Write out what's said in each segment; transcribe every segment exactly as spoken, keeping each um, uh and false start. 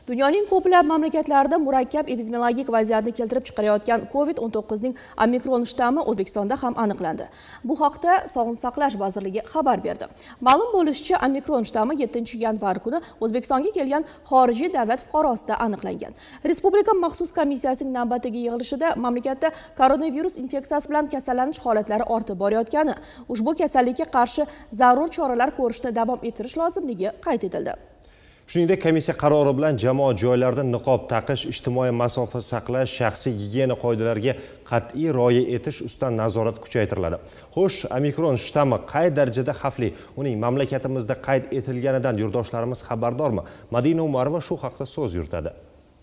Dunyoning ko'plab mamlakatlarida murakkab epidemiologik vaziyatni keltirib chiqarayotgan COVID o'n to'qqiz ning omikron shtammi O'zbekistonda ham aniqlandi. Bu haqda Sog'liqni saqlash vazirligi xabar berdi. Ma'lum bo'lishicha, omikron shtammi yettinchi yanvar kuni O'zbekistonga kelgan xorijiy davlat fuqarosida aniqlangan. Respublika maxsus komissiyasining navbatdagi yig'ilishida mamlakatda koronavirus infeksiyasi bilan kasallanish holatlari ortib borayotgani, ushbu kasallikka qarshi zarur choralar ko'rishni davom ettirish lozimligi qayd etildi. Shuningdek, komissiya qarori bilan jamoat joylarida niqob taqish, ijtimoiy masofa saqlash, shaxsiy gigiyena qoidalariga qat'iy rioya etish ustidan nazorat kuchaytiriladi. Xo'sh, omikron shtammi qay darajada xavfli? Uning mamlakatimizda qayd etilganidan yurtdoshlarimiz xabardormi? Madina Umarova shu haqda so'z yuritadi.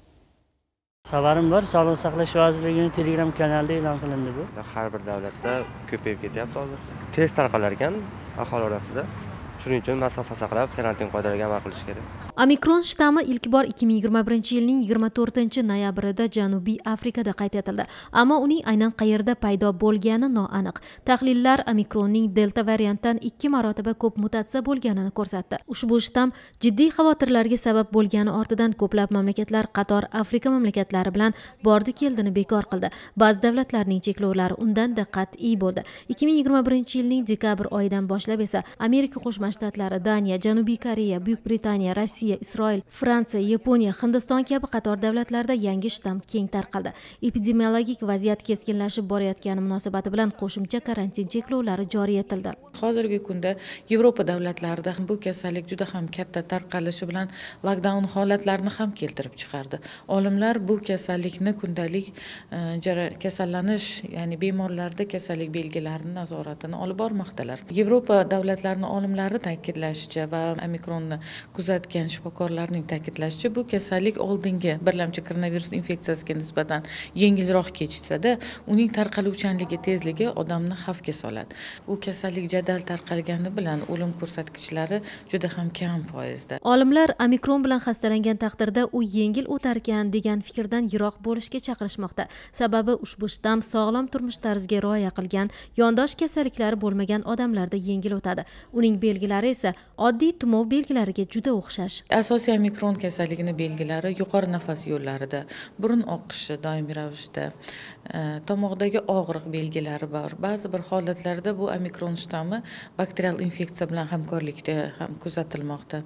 Xabarim bor, Sog'liqni saqlash vazirligining Telegram kanalida e'lon qilindi bu. Har bir davlatda ko'payib ketyapti hozir. Tez tarqalar ekan aholi orasida. Shuning uchun masofa saqlab, karantin qoidalariga amal qilish kerak. Omikron shtammi ilk bor ikki ming yigirma birinchi yilning yigirma to'rtinchi noyabrida Janubiy Afrikada qayd etildi. Ammo uning aynan qayerda paydo bo'lgani noaniq. Tahlillar omikronning delta variantdan ikki marotaba ko'p mutatsiya bo'lganini ko'rsatdi. Ushbu shtamm jiddiy xavotirlarga sabab bo'lgani ortidan ko'plab mamlakatlar qator Afrika mamlakatlari bilan bordi-keldini bekor qildi. Ba'zi davlatlarning cheklovlari undan-da qat'iy bo'ldi. ikki ming yigirma birinchi yilning dekabr oyidan boshlab esa Amerika Qo'shma Shtatlari, Daniya, Janubiy Koreya, Buyuk Britaniya, Rossiya, Isroil, Fransiya, Yaponiya, Hindiston kabi qator davlatlarda yangi shtamm keng tarqaldi. Epidemiologik vaziyat keskinlashib borayotgani munosabati bilan qo'shimcha karantin cheklovlari joriy etildi. Hozirgi kunda Yevropa davlatlarida bu kasallik juda ham katta tarqalishi bilan lockdown holatlarini ham keltirib chiqardi. Olimlar bu kasallikni kundalik kasallanish, ya'ni bemorlarda kasallik belgilarini nazoratini olib bormoqdalar. Yevropa davlatlarining olimlari ta'kidlashicha va omikronni kuzatgan shifokorlarning ta'kidlashicha, bu kasallik oldingi birlamchi koronavirus infeksiyasiga nisbatan yengilroq kechsa-da, uning tarqaluvchanligi tezligi odamni xavfga soladi. Bu kasallik jadal tarqalgani bilan o'lim ko'rsatkichlari juda ham kam foizda. Olimlar omikron bilan xastalangan taqdirda u yengil o'tarkan degan fikrdan yiroq bo'lishga chaqirishmoqda. Sababi ushbu shtamm sog'lom turmush tarziga rioya qilgan, yondosh kasalliklari bo'lmagan odamlarda yengil o'tadi. Uning belgilari esa oddiy tumov belgilariga juda o'xshash. Asosiy omikron kasalligining belgilari yuqori nafas yo'llarida, burun oqishi doimiy ravishda, tomoqdagi og'riq belgilari bor. Ba'zi bir holatlarda bu omikron shtammi bakterial infeksiya bilan hamkorlikda ham kuzatilmoqda.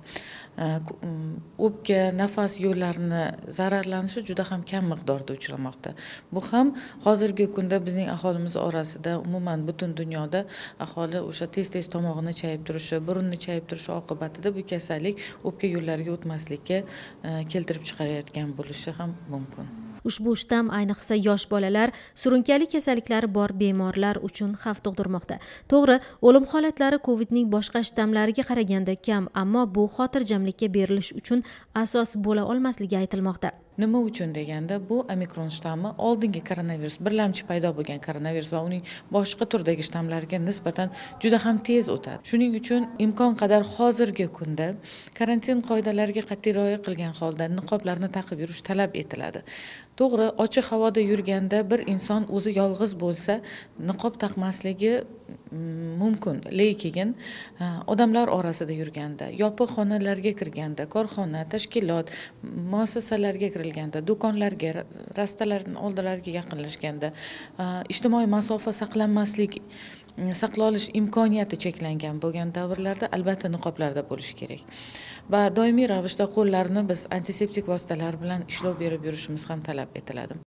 O'pka, nafas yo'llarini zararlanishi juda ham kam miqdorda uchramoqda. Bu ham hozirgi kunda bizning aholimiz orasida, umuman butun dunyoda aholi o'sha tez-tez tomog'ini chayib turishi, burunni chayib turishi oqibatida bu kasallik o'pka yo'llariga o'tmaslikka keltirib chiqarayotgan bo'lishi ham mumkin. Ushbu shtamm ayniqsa yosh bolalar, surunkali kasalliklari bor bemorlar uchun xavf tug'dirmoqda. To'g'ri, o'lim holatlari COVIDning boshqa shtammlariga qaraganda kam, ammo bu xotirjamlikka berilish uchun asos bo'la olmasligi aytilmoqda. Nima uchun deganda, bu omikron shtammi oldingi koronavirus, birlamchi paydo bo'lgan koronavirus va uning boshqa turdagi shtammlarga nisbatan juda ham tez o'tadi. Shuning uchun imkon qadar hozirgi kunda karantin qoidalariga qat'iy rioya qilgan holda niqoblarni taqib yurish talab etiladi. To'g'ri, ochiq havoda yurganda bir inson o'zi yolg'iz bo'lsa, niqob taqmasligi mumkin, lekin odamlar orasida yurganda, yopiq xonalarga kirganda, korxona, tashkilot, muassasalarga kirilganda, do'konlarga, rastalarning oldilariga yaqinlashganda, ijtimoiy masofa saqlanmaslik saqlolish imkoniyati cheklangan bo'lgan davrlarda albatta niqoblarda bo'lish kerak. Va doimiy ravishda qo'llarni biz antiseptik vositalar bilan ishlov berib yurishimiz ham talab etiladi.